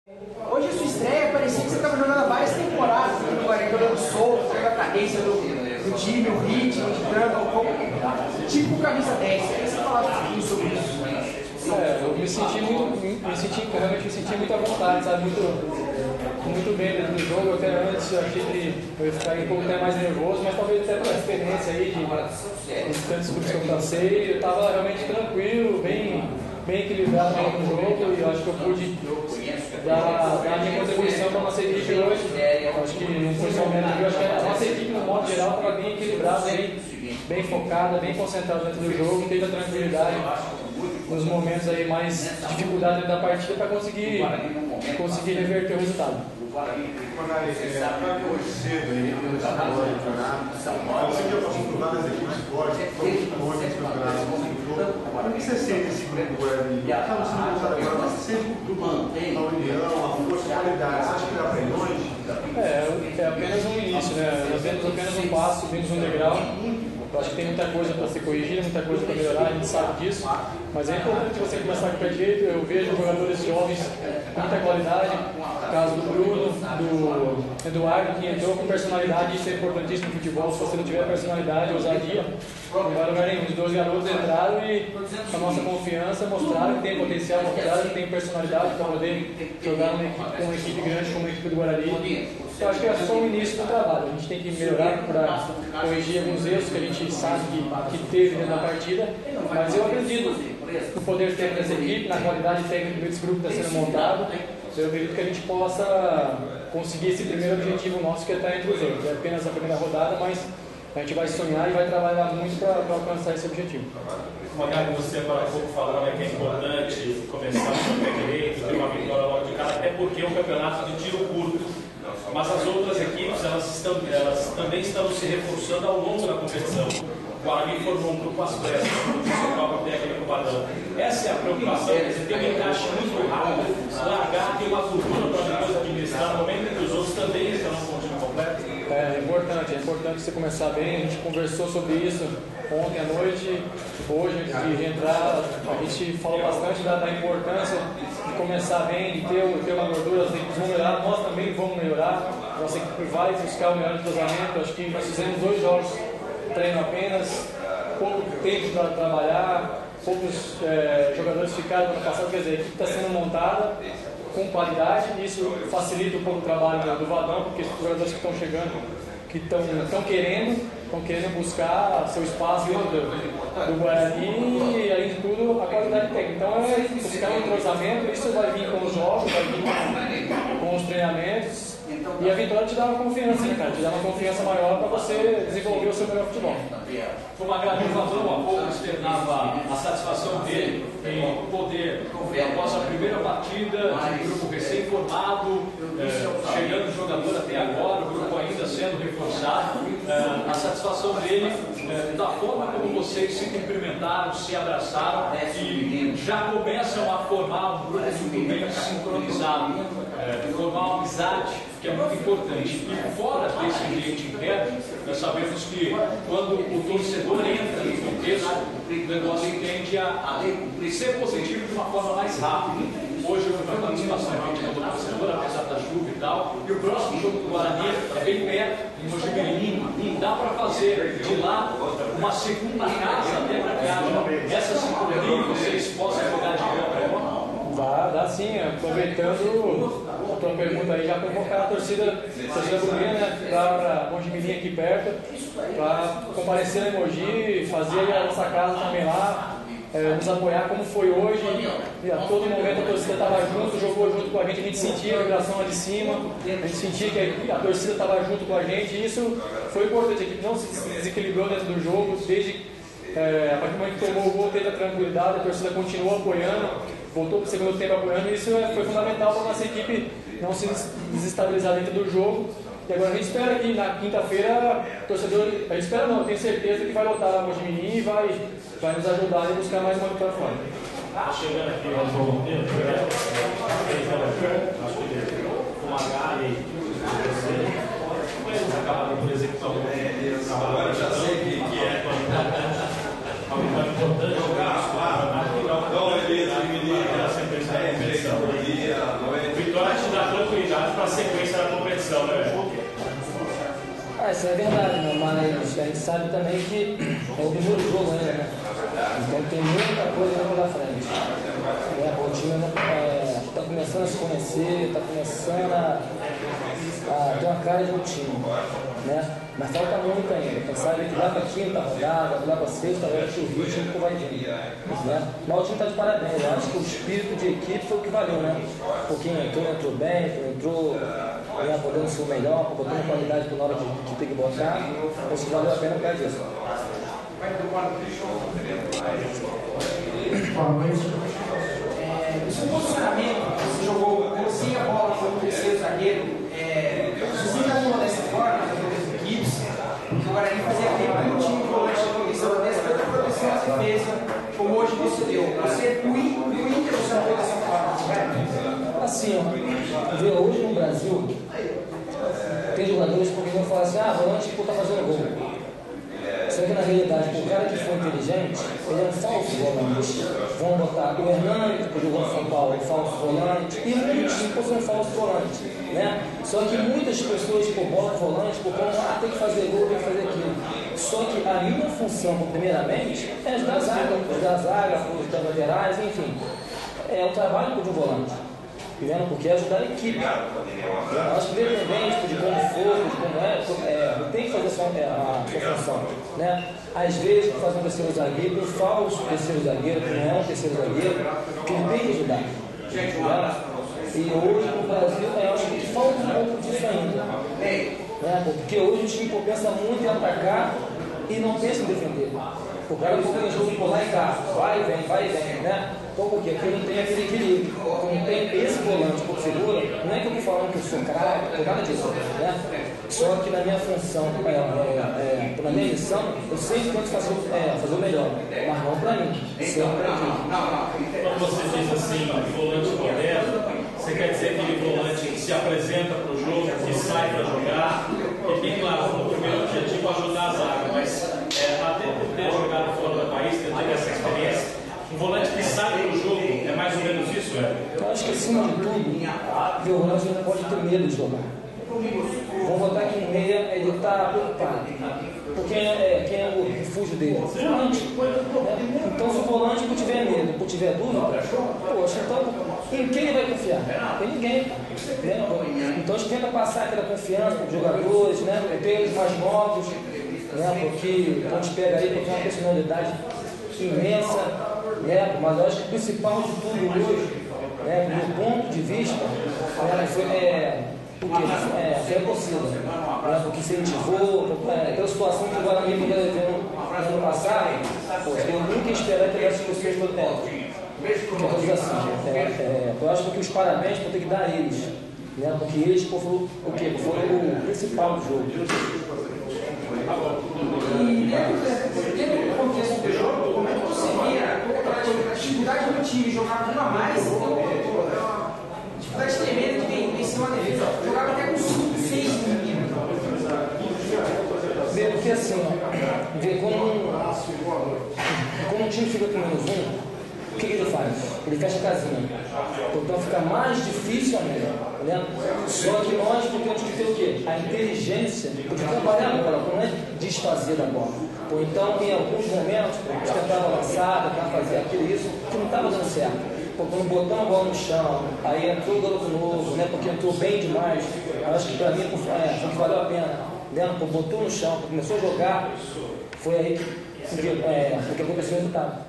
Hoje a sua estreia parecia que você estava jogando há várias temporadas no Guarani, jogando solto, jogando a cadência do time, o ritmo, de tanto, como tipo camisa 10. Eu queria que você falasse um pouquinho sobre isso. Eu realmente me senti muito à vontade, sabe? Muito bem dentro do jogo. Até antes eu achei que eu ia ficar um pouco até mais nervoso, mas talvez até pela experiência aí de tantos clubes que eu passei, eu estava realmente tranquilo, bem equilibrado no jogo, e eu acho que eu pude dar a minha contribuição para a nossa equipe hoje. Eu acho que não foi só o mérito, eu acho que a nossa equipe, no modo geral, estava bem equilibrada, bem focada, bem concentrada dentro do jogo, teve a tranquilidade nos momentos aí mais dificuldade dentro da partida para conseguir reverter o resultado. Cedo aí, no campeonato. Você já passou por várias equipes fortes, foi muito bom nesse campeonato. Como que você sente esse grupo Guarani? Está sendo usado agora, mas você sente o grupo, a união, a força, a qualidade. Você acha que dá para ir longe? É apenas um início, né? Nós vemos apenas um passo, subimos um degrau. Eu acho que tem muita coisa para ser corrigida, muita coisa para melhorar, a gente sabe disso. Mas é importante você começar com o pé direito. Eu vejo jogadores jovens com muita qualidade. O caso do Bruno, do Eduardo, que entrou com personalidade. Isso é importantíssimo no futebol. Se você não tiver personalidade, ousadia, não vai lugar nenhum. Os dois garotos entraram e, com a nossa confiança, mostraram que tem potencial, mostraram que tem personalidade para poder jogar com uma equipe grande como a equipe do Guarani. Eu acho que é só o início do trabalho. A gente tem que melhorar para corrigir alguns erros que a gente sabe que teve dentro da partida. Mas eu acredito no poder técnico dessa equipe, na qualidade técnica desse grupo que está sendo montado. Eu acredito que a gente possa conseguir esse primeiro objetivo nosso, que é estar entre os oito. É apenas a primeira rodada, mas a gente vai sonhar e vai trabalhar muito para alcançar esse objetivo. Magali, você agora há pouco falou, né, que é importante começar com o pé direito, ter uma vitória logo de cara, até porque é um campeonato de tiro curto. Mas as outras equipes, elas também estão se reforçando ao longo da competição. O Guarani formou um grupo às pressas, como disse o próprio técnico Badão. Essa é a preocupação, você tem um encaixe muito rápido, largar, ter uma cultura para depois administrar, no momento em que os outros também estarão com o time completo. É importante você começar bem. A gente conversou sobre isso ontem à noite, hoje, antes de entrar, a gente falou bastante da importância de começar bem, de ter uma gordura. As equipes vão melhorar, nós também vamos melhorar, nossa equipe vai buscar o melhor entrosamento. Acho que nós fizemos 2 jogos de treino apenas, pouco tempo para trabalhar, poucos jogadores ficaram no ano passado, quer dizer, a equipe está sendo montada com qualidade, e isso facilita um pouco o trabalho do Vadão, porque os jogadores que estão chegando, que estão querendo buscar seu espaço dentro do Guarani, e além de tudo a qualidade técnica. Então é buscar um entrosamento, isso vai vir com os jogos, vai vir com os treinamentos, e a vitória te dá uma confiança, né, cara? Te dá uma confiança maior para você desenvolver o seu melhor futebol. O Magali, o Vadão há pouco externava a satisfação dele em poder, após a primeira partida, de um grupo recém-formado, chegando jogador até agora, o grupo ainda sendo reforçado, a satisfação dele da forma como vocês se cumprimentaram, se abraçaram e já começam a formar um grupo muito bem sincronizado, formar uma amizade, que é muito importante. E fora desse ambiente interno, nós sabemos que quando o torcedor entra no contexto, o negócio tende a ser positivo de uma forma mais rápida. Hoje houve uma participação do torcedor, apesar da chuva e tal, e o próximo jogo do Guarani é bem perto, em Mojimirim. Dá para fazer de lá uma segunda casa, até para que haja essa sincronia e vocês possam jogar de campo. Dá sim, aproveitando a tua pergunta aí, já convocar a torcida Buguinha, né, para Mojimirim aqui perto, para comparecer na Mogi, fazer a nossa casa também lá, nos apoiar como foi hoje, e a todo momento a torcida estava junto, jogou junto com a gente sentia a vibração lá de cima, a gente sentia que a torcida estava junto com a gente, e isso foi importante. A equipe não se desequilibrou dentro do jogo, desde a partir do momento que tomou o gol, teve a tranquilidade, a torcida continuou apoiando, voltou para o segundo tempo apoiando, e isso foi fundamental para a nossa equipe não se desestabilizar dentro do jogo. E agora a gente espera que na quinta-feira o torcedor, a gente espera não, eu tenho certeza que vai lotar a Mojimirim e vai nos ajudar a buscar mais uma vitória fora. Chegando aqui o João Monteiro, acho que o Magali, eles acabaram por executar o Agora já sei que é. Uma vitória importante. Então, beleza, menino. Vitória isso é verdade, né? Mas a gente sabe também que é o primeiro jogo ainda, né? Então tem muita coisa ainda pela frente. O time está começando a se conhecer, está começando a ter uma cara de um time, né? Mas falta muito ainda. Quem sabe que lá para a quinta rodada, lá para a sexta, eu acho que o ritmo que vai vir, né? Mas o time está de parabéns. Eu acho que o espírito de equipe foi o que valeu, né? Porque entrou bem, entrou podendo ser o melhor, botando qualidade na hora que tem que botar. Acho que valeu a pena por causa disso. O seu posicionamento, você jogou sem a bola, foi o terceiro zagueiro. Você já jogou dessa forma, das equipes, que o Guarani fazia tempo que o time de volante de proteção da defesa, tanto a proteção à defesa, como hoje você deu. O Inter você não foi dessa forma? Assim, ó, hoje no Brasil, tem jogadores que vão falar assim, volante está fazendo gol. Só que na realidade, o cara que for inteligente, ele é um falso volante. Vão botar o Hernani, que jogou no São Paulo, um falso volante, e muitos que são falso volante, né? Só que muitas pessoas botam volante, porque tem que fazer gol, tem que fazer aquilo. Só que a minha função, primeiramente, é ajudar a zaga, os laterais, enfim. É o trabalho de um volante. Porque é ajudar a equipe. Eu acho que independente de como for, de como tem que fazer a sua função. Né? Às vezes, fazer um terceiro zagueiro, um falso terceiro zagueiro, que não é um terceiro zagueiro, que ele tem que ajudar. E hoje no Brasil, eu acho que falta um pouco disso ainda. Porque hoje o time pensa muito em atacar e não pensa em defender. O cara tem jogo por lá e cá, vai e vem, né? Por quê? Porque não tem aquele equilíbrio. Não tem esse volante por segura, não é que eu estou falando que eu sou craque, nada disso, né? Só que na minha função, na minha missão, eu sempre tento fazer o melhor, mas não para mim, sempre para mim. Quando você diz assim, volante moderno, você quer dizer aquele volante que se apresenta para o jogo, que sai para jogar, e tem, claro, no primeiro objetivo ajudar a zaga, mas até por ter jogado fora do país, ter tido essa experiência, um volante que sai para o jogo, é mais ou menos isso, Eu acho que acima de tudo, o volante não pode ter medo de jogar. Vamos botar aqui no meia, ele está preocupado. Porque quem é o refúgio dele? O volante. Então, se o volante não tiver medo, não tiver dúvida, poxa, então em quem ele vai confiar? Em ninguém. Então, a gente tenta passar aquela confiança para os jogadores, ter eles mais novos, porque a gente pega aí, porque é uma personalidade imensa, mas eu acho que o principal de tudo hoje, do meu ponto de vista, foi a torcida, porque incentivou, pela situação que o Guarani poderia ver no ano passado, eu nunca esperava que essas pessoas fossem dentro. Porque eu acho que os parabéns vou ter que dar a eles, porque eles foram o principal do jogo. E dentro do contexto do jogo, como é que você via a dificuldade do time jogar com a mais, dificuldade tremenda de vencer uma defesa, jogava até com 5, 6 meninos. Porque assim, quando um time fica com menos um, o que ele faz? Ele fecha a casinha. Então fica mais difícil ainda. Só que nós temos que ter o quê? A inteligência de trabalhar a bola, não é desfazer a bola. Então, em alguns momentos, a gente tentava lançar, tentava fazer aquilo isso, que não estava dando certo. Quando botamos a bola no chão, aí entrou o garoto novo, porque entrou bem demais. Eu acho que para mim foi que valeu a pena. Botou no chão, começou a jogar, foi aí que aconteceu o resultado.